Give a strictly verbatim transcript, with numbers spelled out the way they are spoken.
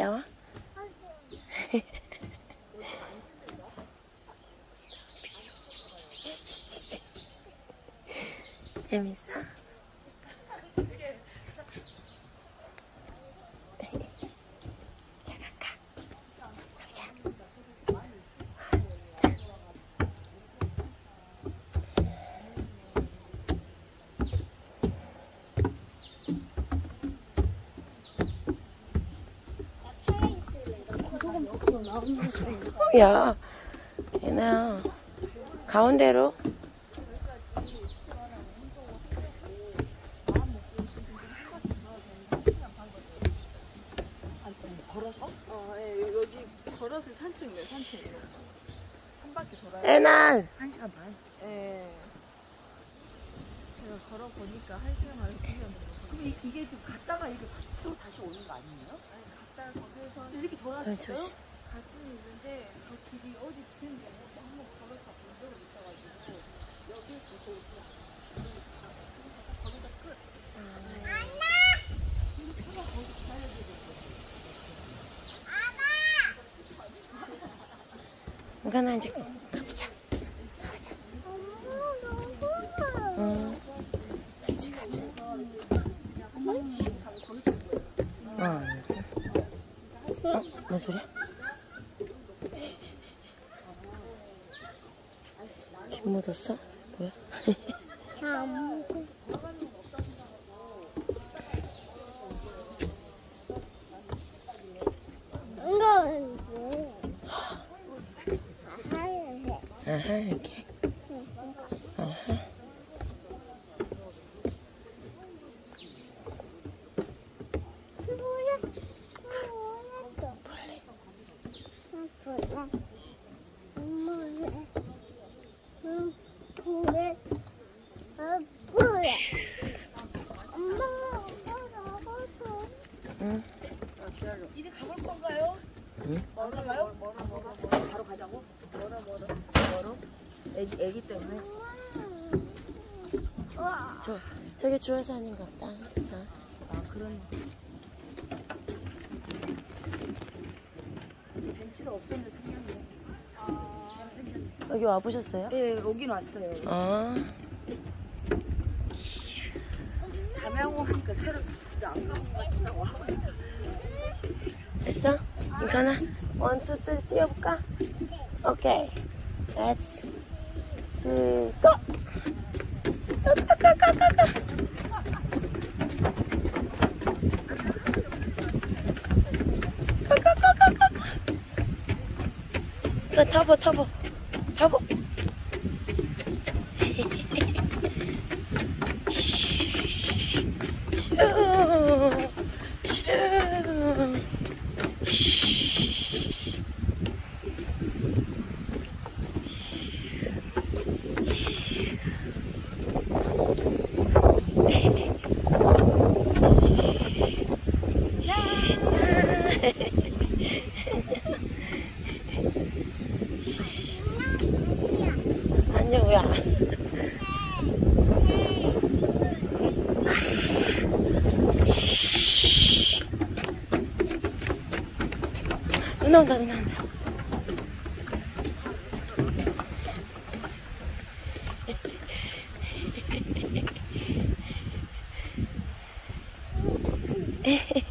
귀여워? 재밌어? 야, 얘나 가운데로. 걸어서? 어, 예, 여기 걸어서 산책네, 산책. 한 바퀴 돌아요. 애나 한 시간 반? 예. 제가 걸어보니까 한 시간 반에 두 시간 정도. 그럼 이, 이게 지금 갔다가 이게 또 다시 오는 거 아니에요? 아니, 갔다가 거기서 이렇게 돌아왔어요? 갈 수는 있는데, 저 길이 어디 있는지 한번 걸어서 본 적은 있어가지고, 여기 보고 있어요. 거기다 끝. 안나! 우리 차가 거기 기다려야 되겠어. 이거는 이제 가보자. 가보자. 응. 같이 가자. 어. 어? 뭔 소리야? 김 묻었어? 뭐야? 참. 이거는 뭐야? 아하, 이렇게. 아하. 응. 이제 가볼 건가요? 응? 멀어 가요? 멀어 멀어 멀어 바로 가자고? 멀어 멀어 멀어? 애기 애기 때문에? 저, 저게 주워서 하는 것 같다. 자. 아 그런 벤치가 없었는데 생겼네. 아 생겼네. 여기 와보셨어요? 예 오긴 왔어요. 아. 담양호 하니까 새로 안 가본 것 같다고 하고 있다. 됐어? 이거나 원, 투, 쓰리 뛰어볼까? 오케이. Let's go! 가가가가가! 가가가가가! 그 타보 타보 타보. 슈 슈. 안녕이야. 누나 온다, 누나 온다. 에헤헤.